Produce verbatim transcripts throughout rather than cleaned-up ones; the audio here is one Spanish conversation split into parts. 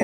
ver.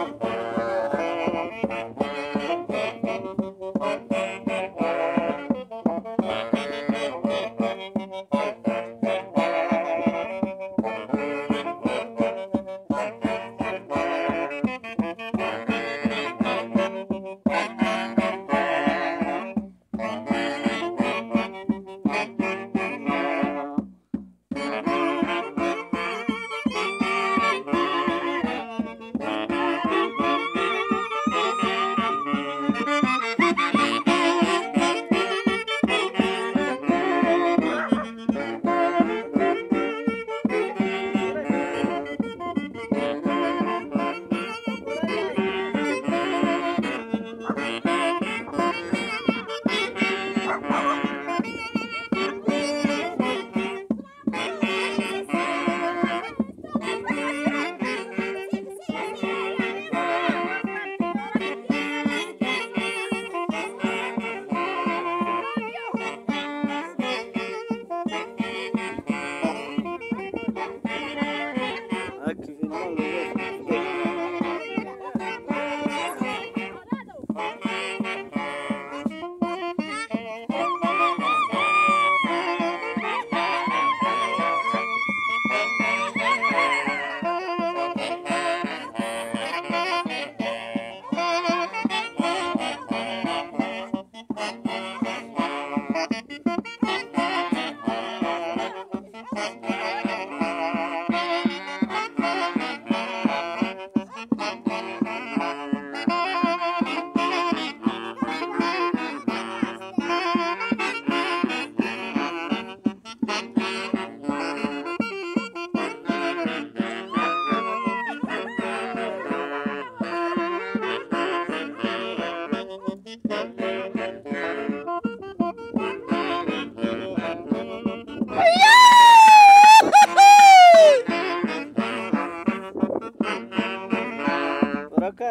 Por acá,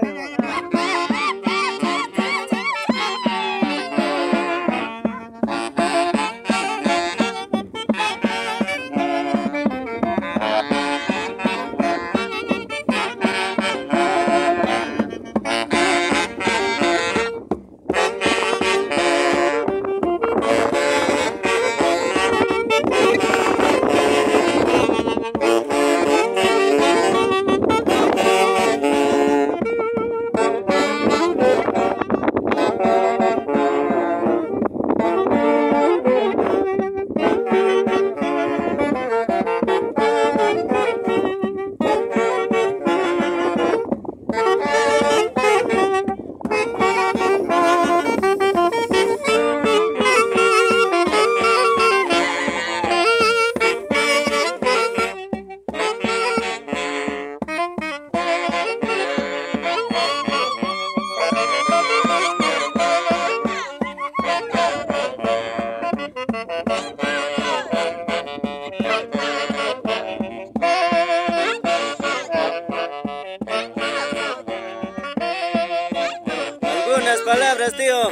algunas palabras, tío.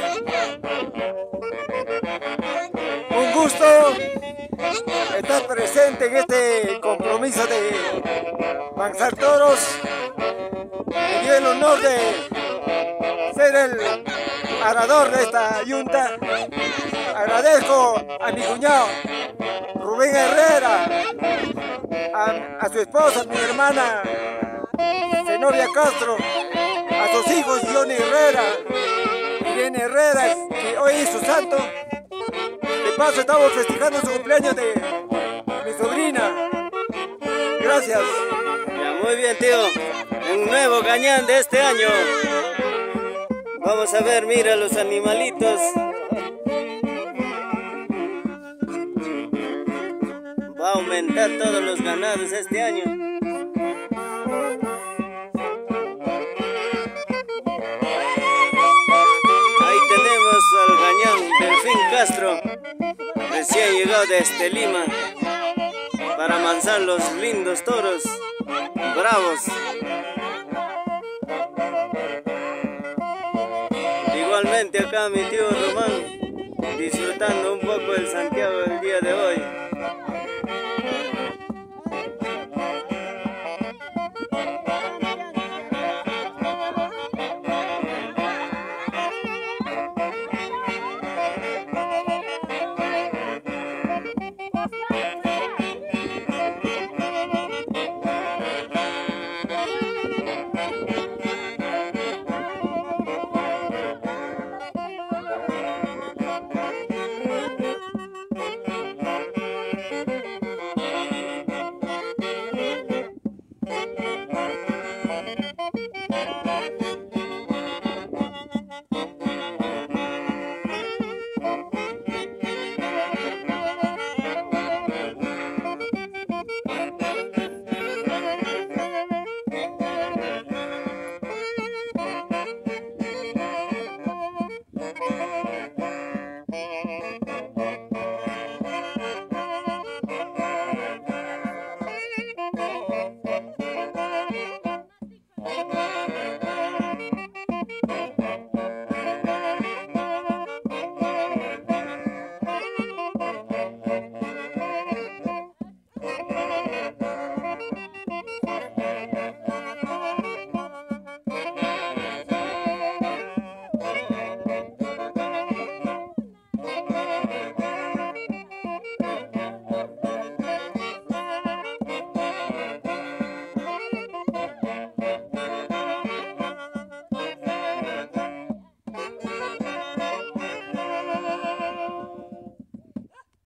Un gusto estar presente en este compromiso de manzar toros. Me dio el honor de ser el arador de esta yunta. Agradezco a mi cuñado Rubén Herrera, a, a su esposa, mi hermana Zenobia Castro, a sus hijos Johnny Herrera, Irene Herrera, que hoy es su santo. De paso estamos festejando su cumpleaños de mi sobrina. Gracias. Ya, muy bien, tío. Un nuevo cañán de este año. Vamos a ver, mira los animalitos. Va a aumentar todos los ganados este año. Ahí tenemos al cañón Delfín Castro, recién llegado desde Lima, para amansar los lindos toros bravos. Igualmente acá mi tío Román, disfrutando un poco el Santiago del día de hoy.